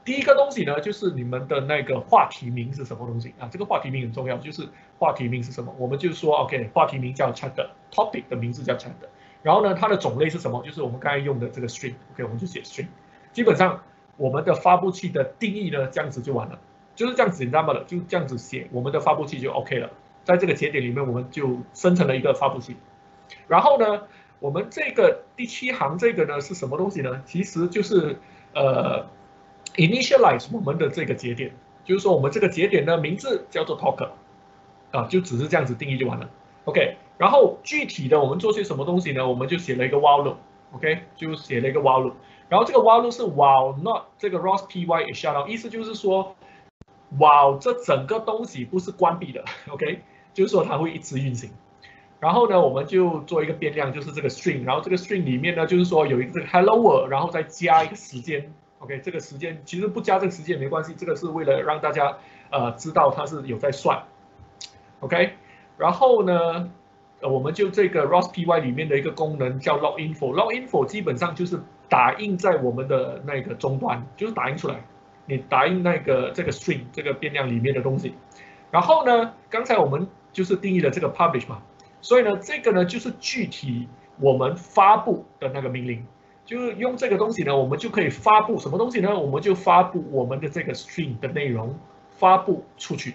第一个东西呢，就是你们的那个话题名是什么东西啊？这个话题名很重要，就是话题名是什么？我们就说 OK， 话题名叫 chapter，topic 的名字叫 chapter， 然后呢，它的种类是什么？就是我们刚才用的这个 string，OK， 我们就写 string。基本上我们的发布器的定义呢，这样子就完了，就是这样子简单罢了，就这样子写，我们的发布器就 OK 了。在这个节点里面，我们就生成了一个发布器。然后呢，我们这个第七行这个呢是什么东西呢？其实就是呃。initialize 我们的这个节点，就是说我们这个节点的名字叫做 talker， 啊，就只是这样子定义就完了 ，OK。然后具体的我们做些什么东西呢？我们就写了一个 while loop，OK， 就写了一个 while loop。然后这个 while loop 是 while not 这个 ROS P Y is shut down， 意思就是说 while 这整个东西不是关闭的 ，OK， 就是说它会一直运行。然后呢，我们就做一个变量，就是这个 string， 然后这个 string 里面呢，就是说有一个这个 hello world， 然后再加一个时间。OK， 这个时间其实不加这个时间也没关系，这个是为了让大家呃知道它是有在算。OK， 然后呢，呃，我们就这个 R O S P Y 里面的一个功能叫 log info，log info 基本上就是打印在我们的那个终端，就是打印出来，你打印那个这个 string 这个变量里面的东西。然后呢，刚才我们就是定义了这个 publish 嘛，所以呢，这个呢就是具体我们发布的那个命令。就是用这个东西呢，我们就可以发布什么东西呢？我们就发布我们的这个 string 的内容，发布出去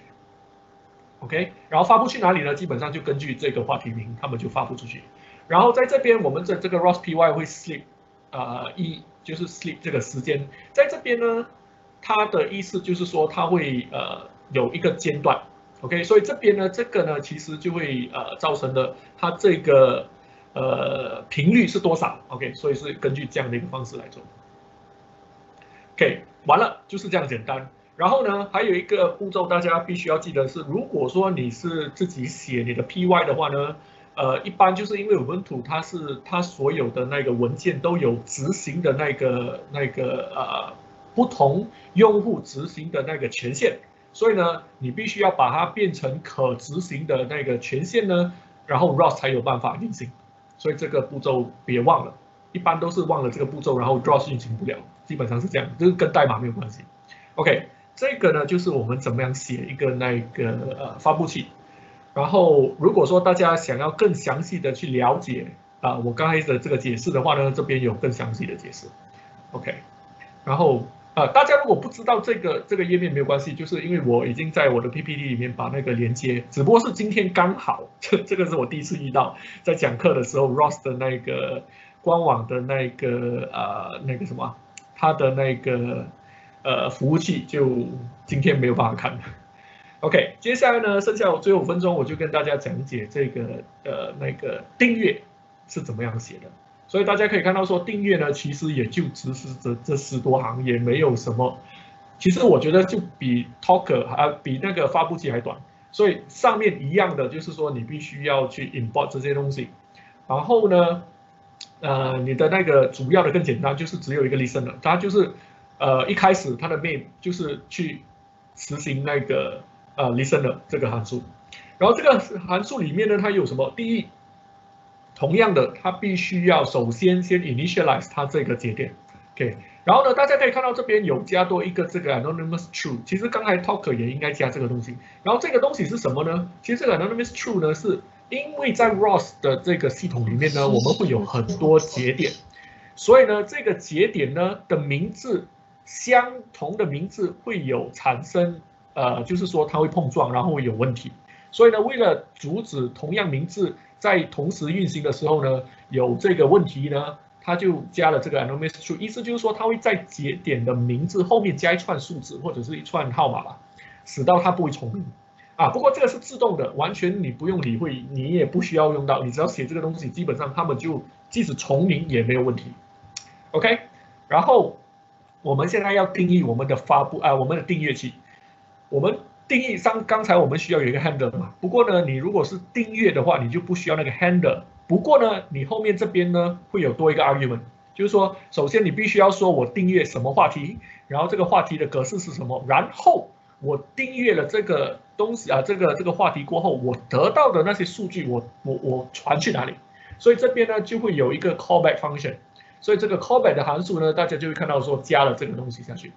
，OK。然后发布去哪里呢？基本上就根据这个话题名，他们就发布出去。然后在这边，我们的这个 R O S P Y 会 sleep， 呃，一就是 sleep 这个时间，在这边呢，它的意思就是说它会呃有一个间断 ，OK。所以这边呢，这个呢其实就会呃造成了它这个。呃，频率是多少 ？OK， 所以是根据这样的一个方式来做。OK， 完了，就是这样简单。然后呢，还有一个步骤大家必须要记得是，如果说你是自己写你的 P Y 的话呢，呃，一般就是因为 Ubuntu 它是它所有的那个文件都有执行的那个那个呃不同用户执行的那个权限，所以呢，你必须要把它变成可执行的那个权限呢，然后 R O S 才有办法运行。所以这个步骤别忘了，一般都是忘了这个步骤，然后 R O S 运行不了，基本上是这样，就是跟代码没有关系。OK， 这个呢就是我们怎么样写一个那个呃发布器。然后如果说大家想要更详细的去了解啊、呃、我刚才的这个解释的话呢，这边有更详细的解释。OK， 然后呃大家如果不知道这个这个页面没有关系，就是因为我已经在我的 P P T 里面把那个连接，只不过是今天刚好，这这个是我第一次遇到，在讲课的时候 R O S 的那个官网的那个呃那个什么，它的那个呃服务器就今天没有办法看。OK， 接下来呢，剩下最后五分钟，我就跟大家讲解这个呃那个订阅是怎么样写的。所以大家可以看到说，订阅呢其实也就只是这这十多行，也没有什么。其实我觉得就比 Talker 啊比那个发布器还短。所以上面一样的就是说，你必须要去 import 这些东西。然后呢，呃，你的那个主要的更简单，就是只有一个 listener， 它就是呃一开始它的 main 就是去实行那个。呃 listener 这个函数，然后这个函数里面呢，它有什么？第一，同样的，它必须要首先先 initialize 它这个节点 ，OK， 然后呢，大家可以看到这边有加多一个这个 anonymous true， 其实刚才 Talker 也应该加这个东西，然后这个东西是什么呢？其实这个 anonymous true 呢，是因为在 R O S 的这个系统里面呢，我们会有很多节点，所以呢，这个节点呢的名字相同的名字会有产生。呃，就是说它会碰撞，然后会有问题，所以呢，为了阻止同样名字在同时运行的时候呢，有这个问题呢，它就加了这个 anonymous true， 意思就是说它会在节点的名字后面加一串数字或者是一串号码吧，使到它不会重名啊。不过这个是自动的，完全你不用理会，你也不需要用到，你只要写这个东西，基本上他们就即使重名也没有问题。OK， 然后我们现在要定义我们的发布啊、呃，我们的订阅器。我们定义上，刚才我们需要有一个 handler 嘛。不过呢，你如果是订阅的话，你就不需要那个 handler。不过呢，你后面这边呢会有多一个 argument， 就是说，首先你必须要说我订阅什么话题，然后这个话题的格式是什么，然后我订阅了这个东西啊，这个这个话题过后，我得到的那些数据我，我我我传去哪里？所以这边呢就会有一个 callback function。所以这个 callback 的函数呢，大家就会看到说加了这个东西下去。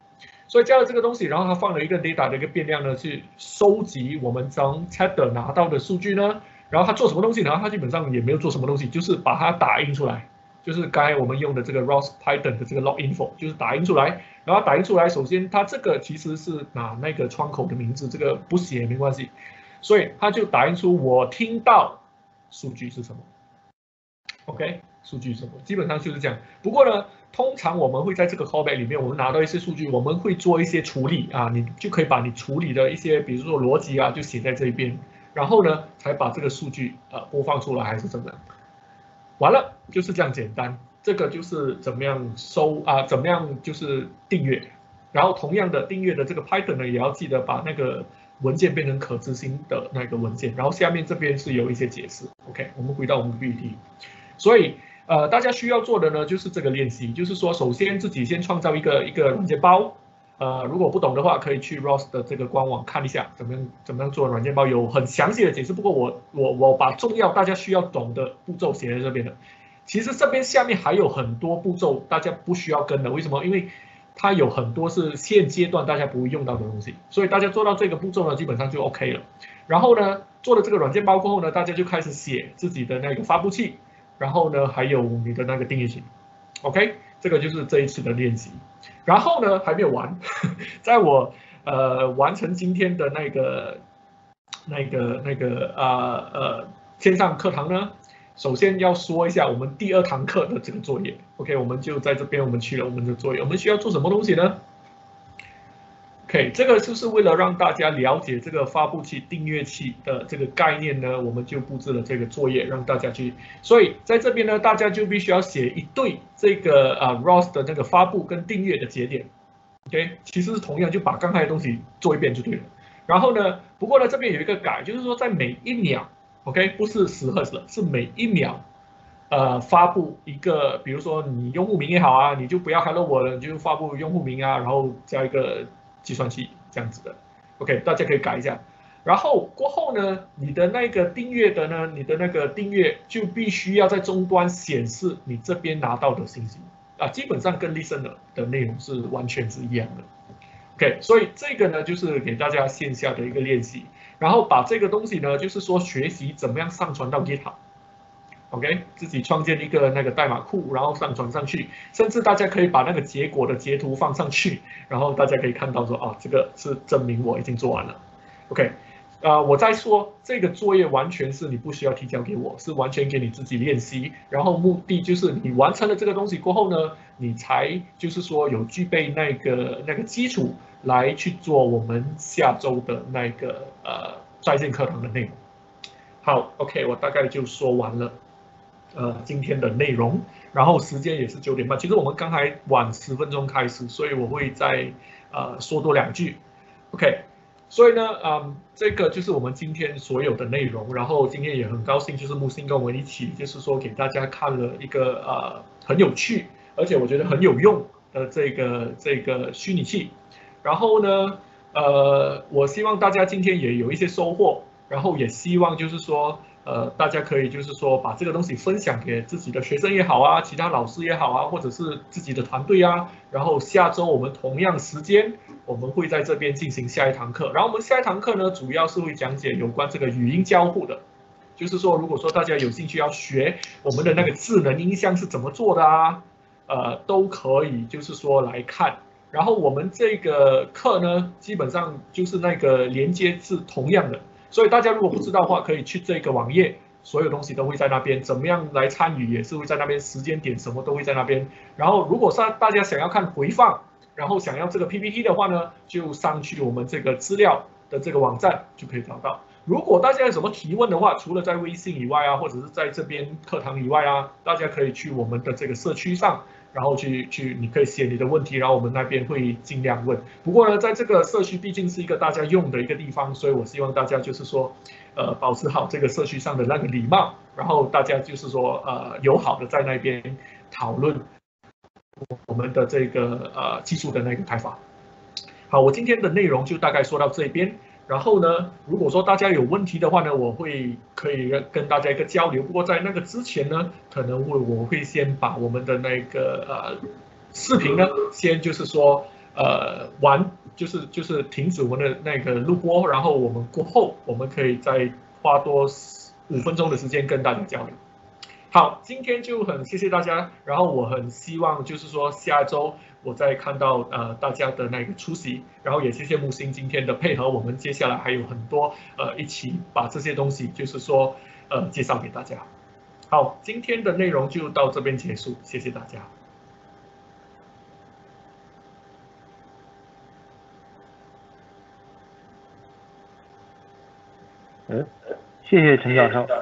所以加了这个东西，然后它放了一个 data 的一个变量呢，去收集我们从 Tether 拿到的数据呢。然后它做什么东西呢？它基本上也没有做什么东西，就是把它打印出来，就是刚才我们用的这个 R O S Python 的这个 log info， 就是打印出来。然后打印出来，首先它这个其实是拿那个窗口的名字，这个不写没关系，所以它就打印出我听到数据是什么。OK， 数据是什么？基本上就是这样。不过呢，通常我们会在这个 callback 里面，我们拿到一些数据，我们会做一些处理啊，你就可以把你处理的一些，比如说逻辑啊，就写在这一边。然后呢，才把这个数据呃播放出来，还是怎么样？完了，就是这样简单。这个就是怎么样收啊，怎么样就是订阅。然后同样的订阅的这个 Python 呢，也要记得把那个文件变成可执行的那个文件。然后下面这边是有一些解释。OK， 我们回到我们的 P P T。所以呃，大家需要做的呢，就是这个练习，就是说首先自己先创造一个一个软件包。呃，如果不懂的话，可以去 R O S 的这个官网看一下，怎么样怎么样做软件包，有很详细的解释。不过我我我把重要大家需要懂的步骤写在这边了。其实这边下面还有很多步骤，大家不需要跟的。为什么？因为它有很多是现阶段大家不会用到的东西，所以大家做到这个步骤呢，基本上就 OK 了。然后呢，做了这个软件包过后呢，大家就开始写自己的那个发布器，然后呢，还有你的那个订阅器。OK， 这个就是这一次的练习。然后呢，还没有完，在我呃完成今天的那个、那个、那个呃呃线上课堂呢，首先要说一下我们第二堂课的这个作业。OK， 我们就在这边，我们去了我们的作业，我们需要做什么东西呢 ？OK， 这个就是为了让大家了解这个发布器、订阅器的这个概念呢，我们就布置了这个作业让大家去。所以在这边呢，大家就必须要写一对这个啊 R O S 的那个发布跟订阅的节点。OK， 其实是同样就把刚才的东西做一遍就对了。然后呢，不过呢这边有一个改，就是说在每一秒 ，OK， 不是十赫兹了，是每一秒。呃，发布一个，比如说你用户名也好啊，你就不要 Hello 我了，你就发布用户名啊，然后加一个计算器这样子的 ，OK， 大家可以改一下。然后过后呢，你的那个订阅的呢，你的那个订阅就必须要在终端显示你这边拿到的信息啊，基本上跟 Listener 的内容是完全是一样的。OK， 所以这个呢就是给大家线下的一个练习，然后把这个东西呢，就是说学习怎么样上传到 GitHub。OK， 自己创建一个那个代码库，然后上传上去，甚至大家可以把那个结果的截图放上去，然后大家可以看到说啊，这个是证明我已经做完了。OK， 呃，我再说这个作业完全是你不需要提交给我，是完全给你自己练习，然后目的就是你完成了这个东西过后呢，你才就是说有具备那个那个基础来去做我们下周的那个呃在线课堂的内容。好 ，OK， 我大概就说完了。呃，今天的内容，然后时间也是九点半。其实我们刚才晚十分钟开始，所以我会再呃说多两句。OK， 所以呢，嗯，这个就是我们今天所有的内容。然后今天也很高兴，就是木星跟我们一起，就是说给大家看了一个呃很有趣，而且我觉得很有用的这个这个虚拟器。然后呢，呃，我希望大家今天也有一些收获，然后也希望就是说。呃，大家可以就是说把这个东西分享给自己的学生也好啊，其他老师也好啊，或者是自己的团队啊。然后下周我们同样时间，我们会在这边进行下一堂课。然后我们下一堂课呢，主要是会讲解有关这个语音交互的，就是说如果说大家有兴趣要学我们的那个智能音箱是怎么做的啊，呃，都可以就是说来看。然后我们这个课呢，基本上就是那个连接是同样的。所以大家如果不知道的话，可以去这个网页，所有东西都会在那边。怎么样来参与也是会在那边，时间点什么都会在那边。然后如果是大家想要看回放，然后想要这个 P P T 的话呢，就上去我们这个资料的这个网站就可以找到。如果大家有什么提问的话，除了在微信以外啊，或者是在这边课堂以外啊，大家可以去我们的这个社区上。然后去去，你可以写你的问题，然后我们那边会尽量问。不过呢，在这个社区毕竟是一个大家用的一个地方，所以我希望大家就是说，呃，保持好这个社区上的那个礼貌，然后大家就是说，呃，友好的在那边讨论我们的这个呃技术的那个开发。好，我今天的内容就大概说到这边。然后呢，如果说大家有问题的话呢，我会可以跟大家一个交流。不过在那个之前呢，可能会我会先把我们的那个呃视频呢，先就是说呃完，就是就是停止我们的那个录播，然后我们过后我们可以再花多五分钟的时间跟大家交流。好，今天就很谢谢大家，然后我很希望就是说下周我再看到呃大家的那个出席，然后也谢谢木星今天的配合，我们接下来还有很多呃一起把这些东西就是说呃介绍给大家。好，今天的内容就到这边结束，谢谢大家。
嗯，谢谢陈教授。